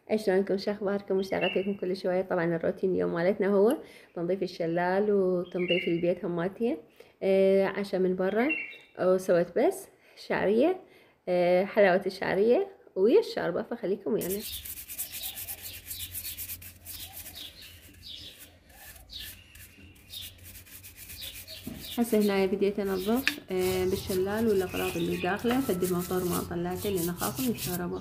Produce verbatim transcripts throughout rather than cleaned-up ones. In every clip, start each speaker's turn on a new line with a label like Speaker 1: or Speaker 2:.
Speaker 1: شلونكم؟ شو اخباركم؟ مشتاقة فيكم كل شوية. طبعا الروتين اليوم مالتنا هو تنظيف الشلال وتنظيف البيت هماتي. آه عشاء من برا، وسويت بس شعرية، آه حلاوة الشعرية ويا الشاربة، فخليكم ويانا. هسه هنا بديت انظف آه بالشلال والاغراض اللي داخله، فد الموتور ما طلعته لان اخاف من الكهرباء.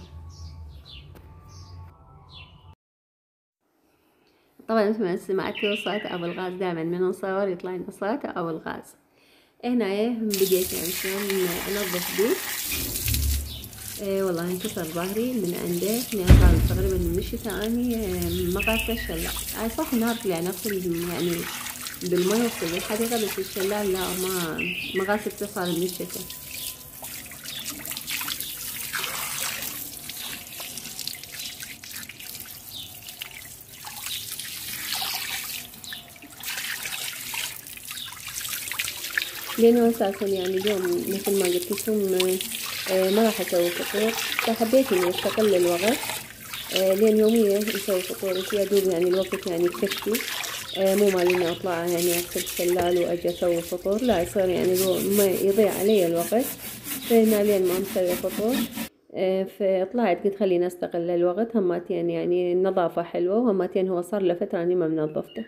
Speaker 1: طبعا مثل ما سمعتوا صوت ابو الغاز، دائما من نصور يطلع لنا صوت ابو الغاز. هنا بديت يعني شلون انظف بيه. ايه والله انكسر ظهري من عنده، اثنين صار تقريبا من الشتاء اني ما غاسله الشلال. اي صح نار يعني اغسل يعني بالمي وكذا الحقيقه، بس الشلال لا، ما ما غاسلته صار من الشتاء. لانه اساسا يعني اليوم مثل ما قلت لكم آه ما راح اسوي فطور، فحبيت اني استغل الوقت آه لين يوميا نسوي فطور يا دوب، يعني الوقت يعني يكفي. آه مو مالي اطلع يعني اغسل الشلال واجي اسوي فطور، لا يصير يعني ما يضيع علي الوقت. فهنا لين ما مسوي فطور آه فطلعت قلت خليني استغل الوقت. هماتين يعني النظافة حلوة، وهماتين هو صار له فترة اني ما منظفته.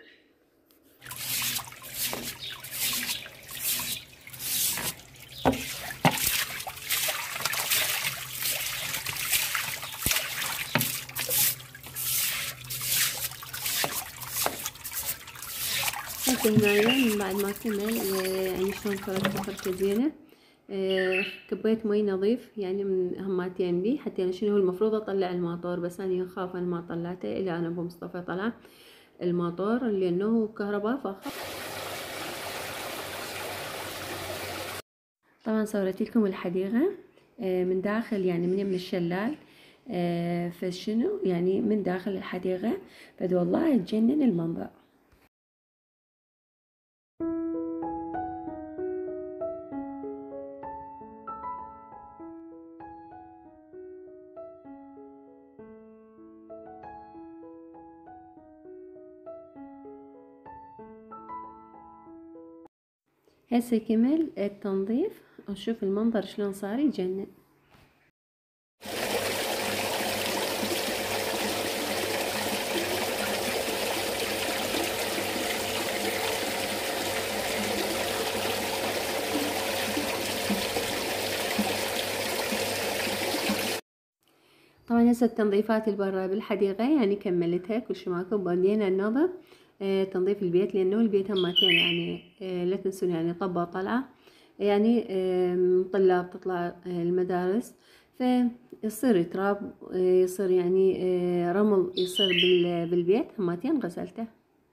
Speaker 1: هسه هنايا من بعد ما كمل يعني شلون فركته فركة زينة، كبيت مي نظيف يعني من هماتين بي، حتى يعني شنو هو المفروض اطلع الماطور، بس انا اخاف ان ما طلعته الا انا ابو مصطفى طلع الماطور لانه كهرباء فاخاف. طبعا صورت لكم الحديقة من داخل، يعني من يم الشلال، فشنو يعني من داخل الحديقة، فد والله تجنن المنظر. هسه كمل التنظيف وشوف المنظر شلون صار يجنن. طبعا هسه التنظيفات البرا بالحديقة يعني كملتها كل شي ماكو، بدينا ننظف آه تنظيف البيت، لانه البيت همتين يعني آه لا تنسون يعني طبة طلعة، يعني آه طلاب تطلع آه المدارس، فيصير تراب، آه يصير يعني آه رمل يصير بالبيت، همتين غسلته.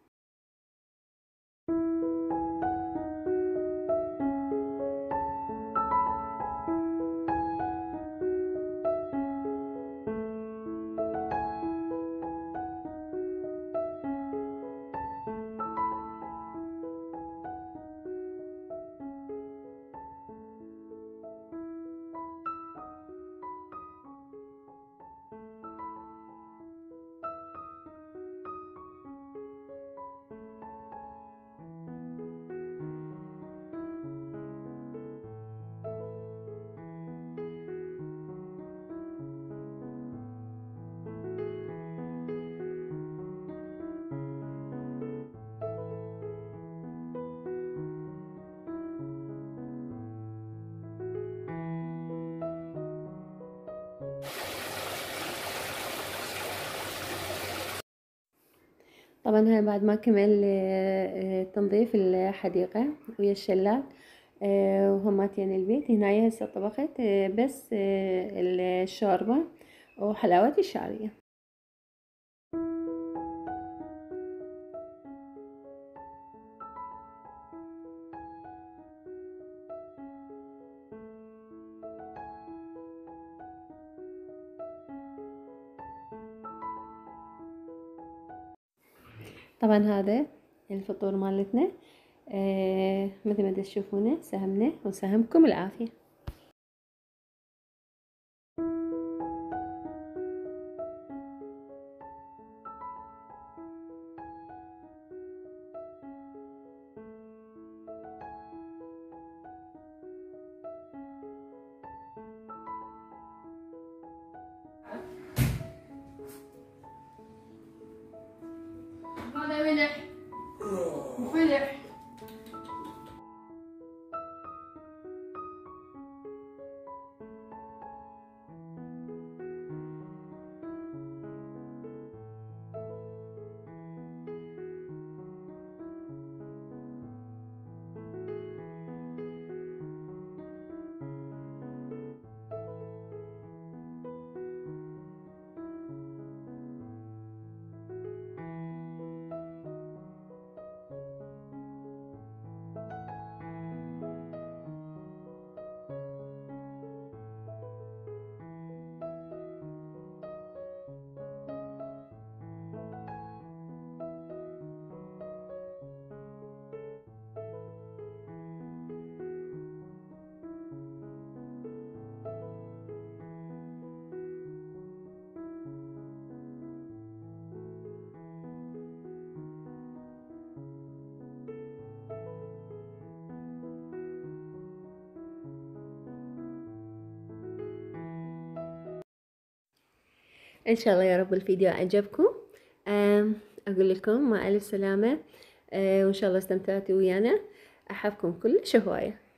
Speaker 1: طبعا هاي بعد ما كمل تنظيف الحديقة ويا الشلال وهماتين البيت، هنا هسه طبخت بس الشوربة وحلاوة الشعرية. طبعا هذا الفطور مالتنا آه مثل ما تشوفونه، سهمنا وسهمكم العافية. إن شاء الله يا رب الفيديو عجبكم. آم، أقول لكم مع ألف سلامة، آه، وإن شاء الله استمتعتوا ويانا. أحبكم كلش هواية.